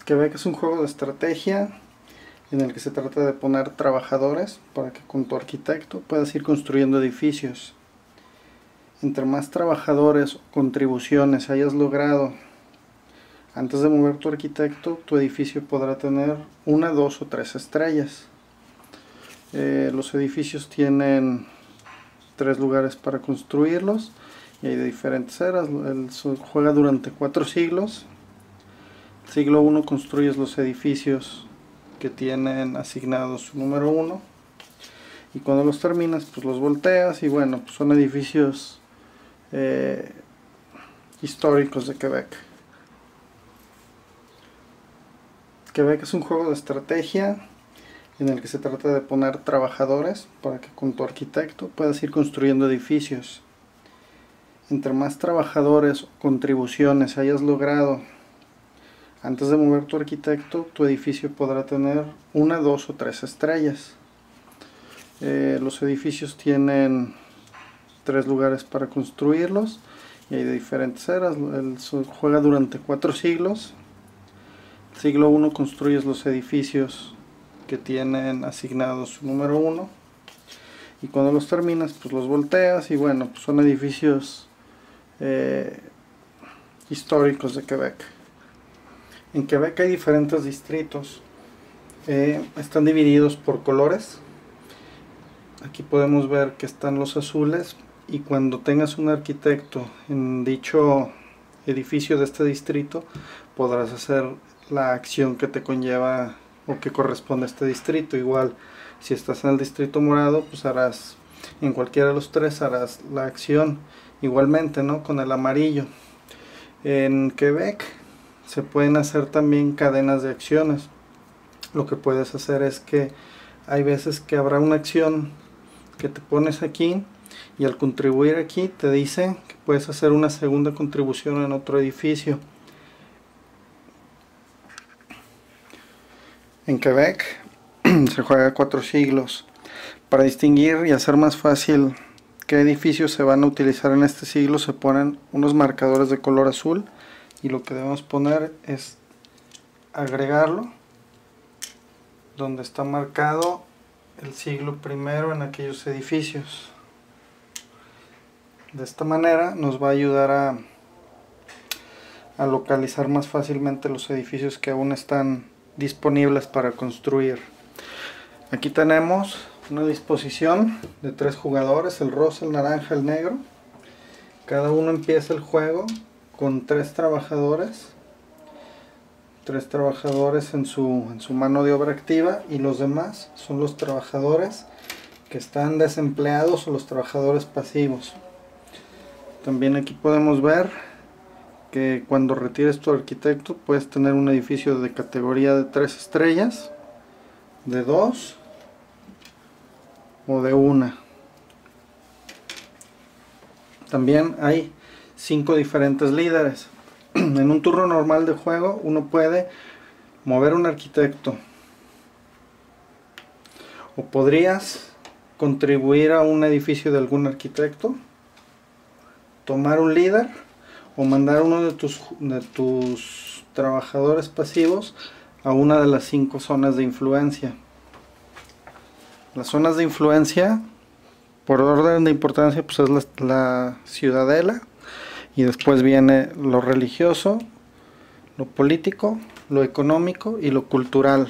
Quebec es un juego de estrategia en el que se trata de poner trabajadores para que con tu arquitecto puedas ir construyendo edificios. Entre más trabajadores o contribuciones hayas logrado antes de mover tu arquitecto, tu edificio podrá tener 1, 2 o 3 estrellas. Los edificios tienen 3 lugares para construirlos y hay de diferentes eras. Juega durante 4 siglos. Siglo 1 construyes los edificios que tienen asignados su número 1 y cuando los terminas pues los volteas y bueno, pues son edificios históricos de Quebec. Quebec es un juego de estrategia en el que se trata de poner trabajadores para que con tu arquitecto puedas ir construyendo edificios. Entre más trabajadores o contribuciones hayas logrado antes de mover tu arquitecto, tu edificio podrá tener 1, 2 o 3 estrellas. Los edificios tienen 3 lugares para construirlos y hay de diferentes eras. Juega durante 4 siglos. Siglo 1 construyes los edificios que tienen asignados su número 1 y cuando los terminas pues los volteas y bueno, pues son edificios históricos de Quebec. En Quebec hay diferentes distritos, están divididos por colores. Aquí podemos ver que están los azules y cuando tengas un arquitecto en dicho edificio de este distrito podrás hacer la acción que te conlleva o que corresponde a este distrito. Igual si estás en el distrito morado pues harás en cualquiera de los 3 harás la acción igualmente, ¿no? Con el amarillo. En Quebec se pueden hacer también cadenas de acciones. Lo que puedes hacer es que hay veces que habrá una acción que te pones aquí y al contribuir aquí te dice que puedes hacer una segunda contribución en otro edificio. En Quebec se juega 4 siglos. Para distinguir y hacer más fácil qué edificios se van a utilizar en este siglo se ponen unos marcadores de color azul y lo que debemos poner es agregarlo donde está marcado el siglo primero en aquellos edificios. De esta manera nos va a ayudar a localizar más fácilmente los edificios que aún están disponibles para construir. Aquí tenemos una disposición de 3 jugadores, el rosa, el naranja, el negro. Cada uno empieza el juego con 3 trabajadores en su mano de obra activa y los demás son los trabajadores que están desempleados o los trabajadores pasivos. También aquí podemos ver que cuando retires tu arquitecto puedes tener un edificio de categoría de 3 estrellas, de 2 o de 1. También hay 5 diferentes líderes. En un turno normal de juego uno puede mover un arquitecto o podrías contribuir a un edificio de algún arquitecto, tomar un líder o mandar uno de tus trabajadores pasivos a una de las 5 zonas de influencia. Las zonas de influencia por orden de importancia pues es la ciudadela y después viene lo religioso, lo político, lo económico y lo cultural.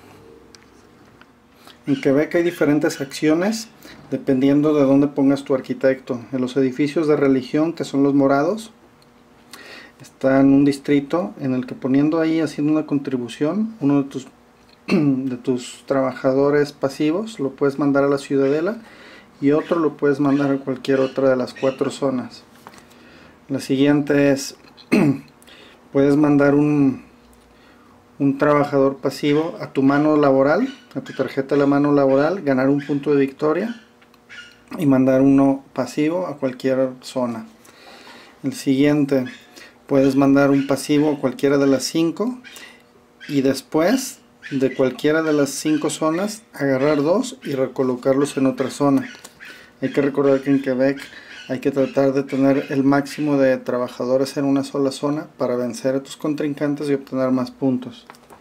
En Quebec hay diferentes acciones dependiendo de dónde pongas tu arquitecto. En los edificios de religión, que son los morados, está en un distrito en el que poniendo ahí, haciendo una contribución, uno de tus trabajadores pasivos lo puedes mandar a la ciudadela y otro lo puedes mandar a cualquier otra de las 4 zonas. La siguiente es puedes mandar un trabajador pasivo a tu mano laboral, a tu tarjeta de la mano laboral, ganar un punto de victoria y mandar uno pasivo a cualquier zona. El siguiente, puedes mandar un pasivo a cualquiera de las 5 y después de cualquiera de las 5 zonas agarrar 2 y recolocarlos en otra zona. Hay que recordar que en Quebec hay que tratar de tener el máximo de trabajadores en una sola zona para vencer a tus contrincantes y obtener más puntos.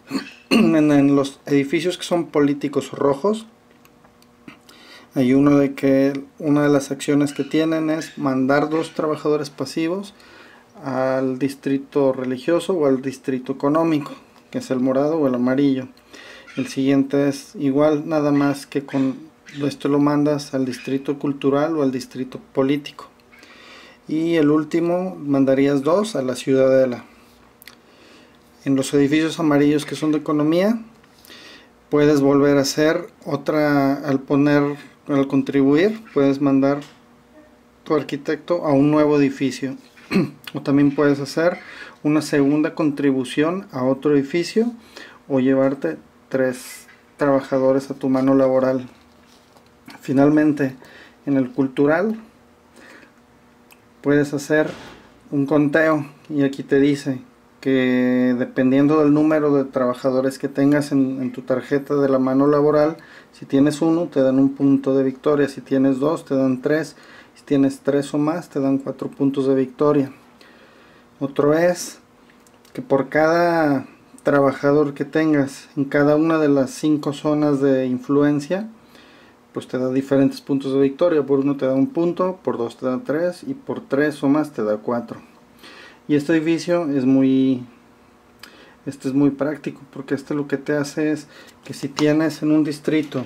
En los edificios que son políticos rojos, hay uno de que una de las acciones que tienen es mandar 2 trabajadores pasivos al distrito religioso o al distrito económico, que es el morado o el amarillo. El siguiente es igual, nada más que con esto lo mandas al distrito cultural o al distrito político. Y el último mandarías 2 a la ciudadela. En los edificios amarillos que son de economía, puedes volver a hacer otra, al contribuir, puedes mandar tu arquitecto a un nuevo edificio. O también puedes hacer una segunda contribución a otro edificio o llevarte 3 trabajadores a tu mano laboral. Finalmente, en el cultural puedes hacer un conteo y aquí te dice que dependiendo del número de trabajadores que tengas en tu tarjeta de la mano laboral, si tienes 1 te dan 1 punto de victoria, si tienes 2 te dan 3, si tienes 3 o más te dan 4 puntos de victoria. Otro es que por cada trabajador que tengas en cada una de las 5 zonas de influencia, pues te da diferentes puntos de victoria. Por 1 te da 1 punto, por 2 te da 3 y por 3 o más te da 4. Y este edificio es muy práctico, porque lo que te hace es que si tienes en un distrito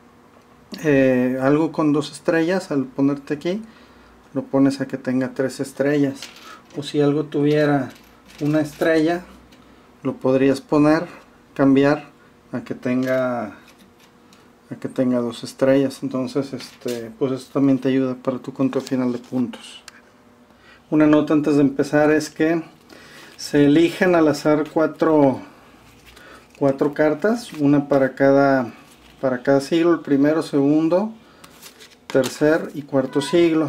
algo con 2 estrellas, al ponerte aquí lo pones a que tenga 3 estrellas, o si algo tuviera 1 estrella lo podrías cambiar a que tenga 2 estrellas. Entonces pues eso también te ayuda para tu conteo final de puntos. Una nota antes de empezar es que se eligen al azar 4 cartas, una para cada siglo, el primero, segundo, tercer y cuarto siglo.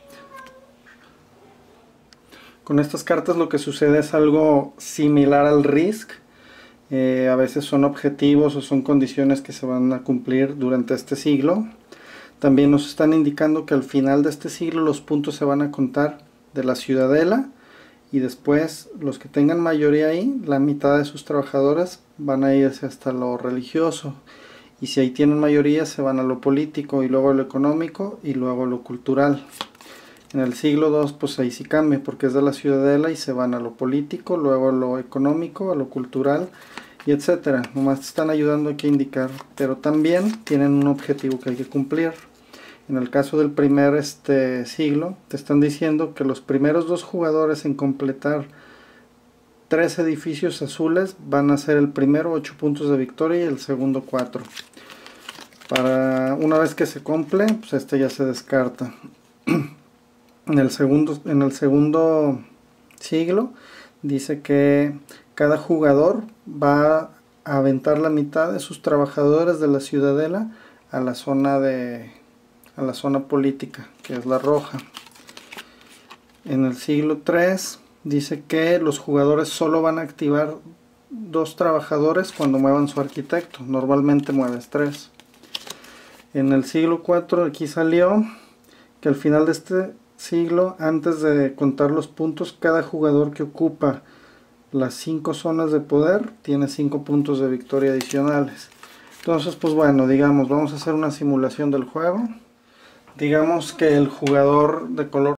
Con estas cartas lo que sucede es algo similar al Risk. A veces son objetivos o son condiciones que se van a cumplir durante este siglo. También nos están indicando que al final de este siglo los puntos se van a contar de la ciudadela, y después los que tengan mayoría ahí, la mitad de sus trabajadores van a irse hasta lo religioso, y si ahí tienen mayoría se van a lo político y luego a lo económico y luego a lo cultural. En el siglo II pues ahí sí cambia, porque es de la ciudadela y se van a lo político, luego a lo económico, a lo cultural y etcétera. Nomás te están ayudando aquí a indicar, pero también tienen un objetivo que hay que cumplir. En el caso del primer siglo, te están diciendo que los primeros 2 jugadores en completar 3 edificios azules van a ser el primero 8 puntos de victoria y el segundo 4. Una vez que se cumple, pues ya se descarta. En el segundo siglo dice que cada jugador va a aventar la mitad de sus trabajadores de la ciudadela a la zona política, que es la roja. En el siglo III dice que los jugadores solo van a activar 2 trabajadores cuando muevan su arquitecto, normalmente mueves 3. En el siglo IV aquí salió que al final de este siglo, antes de contar los puntos, cada jugador que ocupa las 5 zonas de poder tiene 5 puntos de victoria adicionales. Entonces pues bueno, digamos, vamos a hacer una simulación del juego. Digamos que el jugador de color